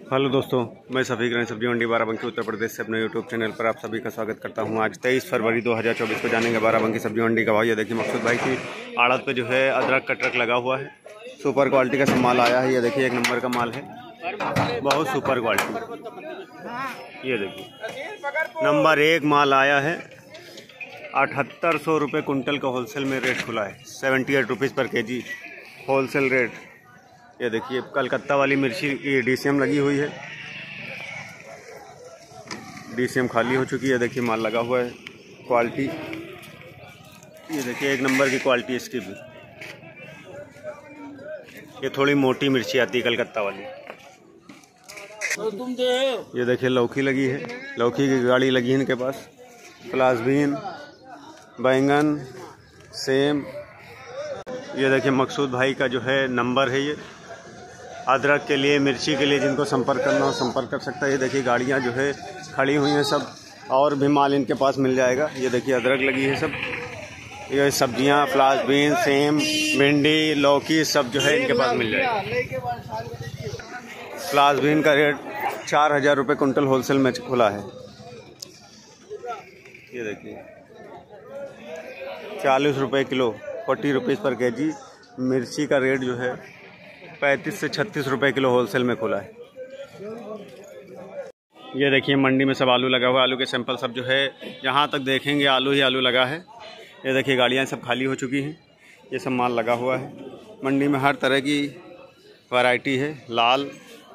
Hello दोस्तों, मैं सफीक रही सब्जी मंडी बाराबंकी उत्तर प्रदेश से अपने यूट्यूब चैनल पर आप सभी का स्वागत करता हूं। आज 23 फरवरी 2024 को जानेंगे बाराबंकी सब्जी मंडी का भाव। ये देखिए मकसूद भाई की आड़त पे जो है अदरक का ट्रक लगा हुआ है। सुपर क्वालिटी का सब माल आया है। ये देखिए एक नंबर का माल है, बहुत सुपर क्वालिटी। ये देखिए नंबर 1 माल आया है। 7800 रुपये कुंटल का होलसेल में रेट खुला है। 78 रुपीज़ पर केजी होलसेल रेट। ये देखिए कलकत्ता वाली मिर्ची की डीसीएम लगी हुई है। डीसीएम खाली हो चुकी है। देखिए माल लगा हुआ है। क्वालिटी ये देखिए एक नंबर की क्वालिटी इसकी भी। ये थोड़ी मोटी मिर्ची आती है कलकत्ता वाली। ये देखिए लौकी लगी है, लौकी की गाड़ी लगी है इनके पास। प्लास बीन, बैंगन, सेम। ये देखिए मकसूद भाई का जो है नंबर है। ये अदरक के लिए, मिर्ची के लिए जिनको संपर्क करना हो संपर्क कर सकता है। ये देखिए गाड़ियाँ जो है खड़ी हुई हैं सब, और भी माल इनके पास मिल जाएगा। ये देखिए अदरक लगी है सब। ये सब्जियाँ फ्लास बीन, सेम, भिंडी, लौकी सब जो है इनके पास मिल जाएगा। फ्लास बीन का रेट 4000 रुपये कुंटल होलसेल में खुला है। ये देखिए 40 रुपये किलो, 40 रुपीज़ पर केजी। मिर्ची का रेट जो है 35 से 36 रुपये किलो होलसेल में खुला है। ये देखिए मंडी में सब आलू लगा हुआ है। आलू के सैंपल सब जो है जहाँ तक देखेंगे आलू ही आलू लगा है। ये देखिए गाड़ियाँ सब खाली हो चुकी हैं। ये सब माल लगा हुआ है। मंडी में हर तरह की वैरायटी है। लाल,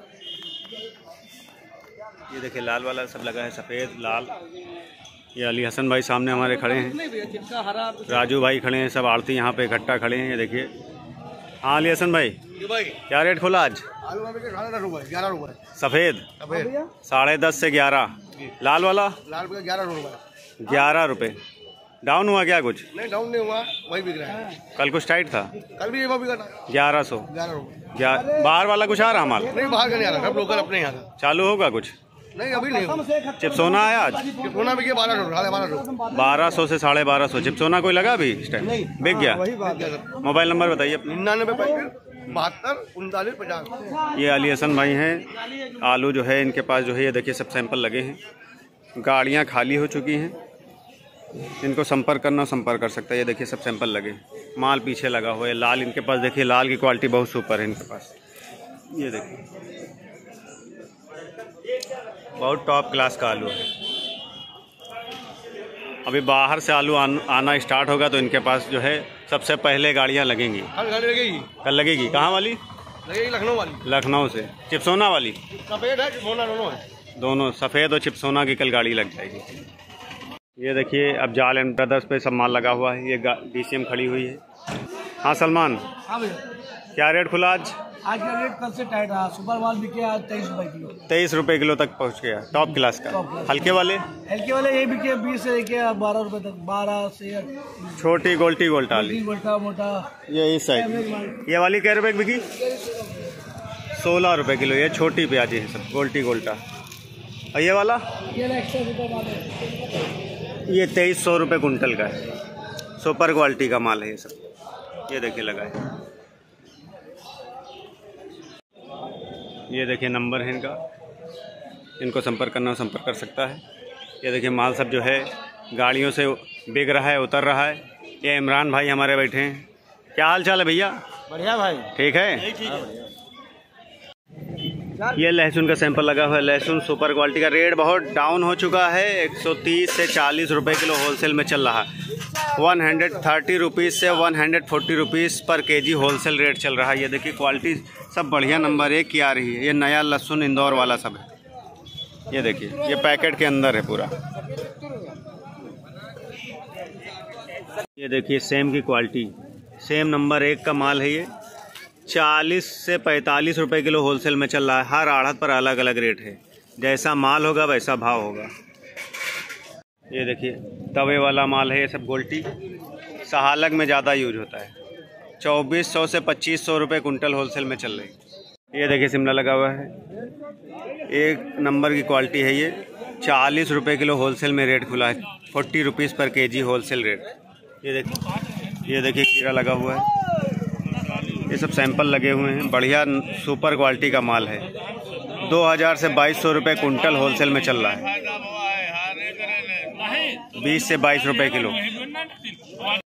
ये देखिए लाल वाला सब लगा है, सफ़ेद लाल। ये अली हसन भाई सामने हमारे खड़े हैं, राजू भाई खड़े हैं, सब आड़ती यहाँ पे इकट्ठा खड़े हैं। ये देखिए हाँ अली हसन भाई, क्या रेट खोला आज? आलू 11 रुपये। सफ़ेद 10.5 से 11। लाल वाला 11 रुपये। 11 रुपये। डाउन हुआ क्या कुछ? नहीं डाउन नहीं हुआ, वही बिक रहा है। कल कुछ टाइट था, कल भी वो बिका था 1100। 11 रुपये। बाहर वाला कुछ आ रहा माल? नहीं बाहर का नहीं आ रहा, सब लोकल अपने यहाँ का। चालू होगा कुछ? नहीं अभी नहीं। चिपसोना आया आज? चिपसोना बिके 1200। 1200 से 1250। चिपसोना कोई लगा अभी इस टाइम? बिक गया। मोबाइल नंबर बताइए अपना। 99 50। ये अली हसन भाई हैं। आलू जो है इनके पास जो है ये देखिए सब सैंपल लगे हैं। गाड़ियाँ खाली हो चुकी हैं। इनको संपर्क करना संपर्क कर सकता है। ये देखिए सब सैंपल लगे, माल पीछे लगा हुआ है। लाल इनके पास देखिए, लाल की क्वालिटी बहुत सुपर है इनके पास। ये देखिए बहुत टॉप क्लास का आलू है। अभी बाहर से आलू आना स्टार्ट होगा तो इनके पास जो है सबसे पहले गाड़ियाँ लगेंगी। कल लगेगी। कहाँ वाली? लगेगी लखनऊ वाली। लखनऊ से। चिपसोना वाली? सफ़ेद है, चिपसोना दोनों है। दोनों सफ़ेद और चिपसोना की कल गाड़ी लग जाएगी। ये देखिए अब जाल एंड ब्रदर्स पे सब माल लगा हुआ है। ये डीसीएम खड़ी हुई है। हाँ सलमान, हाँ भैया, क्या रेट खुला आज? आज का रेट कल से टाइट रहा। सुपर माल बिके आज 23 रुपये किलो। 23 रुपये किलो तक पहुंच गया, टॉप क्लास का। हल्के वाले ये बिके 20 से लेके 12 रुपये तक। 12 से छोटी गोल्टी गोल्टाली, गोल्टा मोटा। ये इस साइड ये वाली क्या रुपये बिकी? 16 रुपये किलो। ये छोटी प्याजी है सब, गोल्टी गोल्टा। और ये वाला ये 2300 रुपये कुंटल का है। सुपर क्वालिटी का माल है ये सब। ये देखिए लगा है। ये देखिए नंबर है इनका, इनको संपर्क करना संपर्क कर सकता है। ये देखिए माल सब जो है गाड़ियों से बिक रहा है, उतर रहा है। ये इमरान भाई हमारे बैठे हैं। क्या हाल चाल है भैया? बढ़िया भाई। ठीक है। ये लहसुन का सैंपल लगा हुआ है। लहसुन सुपर क्वालिटी का। रेट बहुत डाउन हो चुका है। 130 से 40 रुपये किलो होलसेल में चल रहा है। 130 रुपीज़ से 140 रुपीज़ पर केजी होलसेल रेट चल रहा है। ये देखिए क्वालिटी सब बढ़िया नंबर 1 की आ रही है। ये नया लहसुन इंदौर वाला सब है। ये देखिए ये पैकेट के अंदर है पूरा। ये देखिए सेम की क्वालिटी, सेम नंबर 1 का माल है। ये 40 से 45 रुपये किलो होलसेल में चल रहा है। हर आढ़त पर अलग अलग रेट है। जैसा माल होगा वैसा भाव होगा। ये देखिए तवे वाला माल है। ये सब गोल्टी सहालग में ज़्यादा यूज होता है। 2400 से 2500 रुपये कुंटल होलसेल में चल रही। ये देखिए शिमला लगा हुआ है। एक नंबर की क्वालिटी है। ये 40 रुपये किलो होलसेल में रेट खुला है। 40 रुपीज़ पर केजी होलसेल रेट। ये देखिए खीरा लगा हुआ है। ये सब सैंपल लगे हुए हैं। बढ़िया सुपर क्वालिटी का माल है। 2000 से 2200 रुपये कुंटल होलसेल में चल रहा है। 20 से 22 रुपये किलो।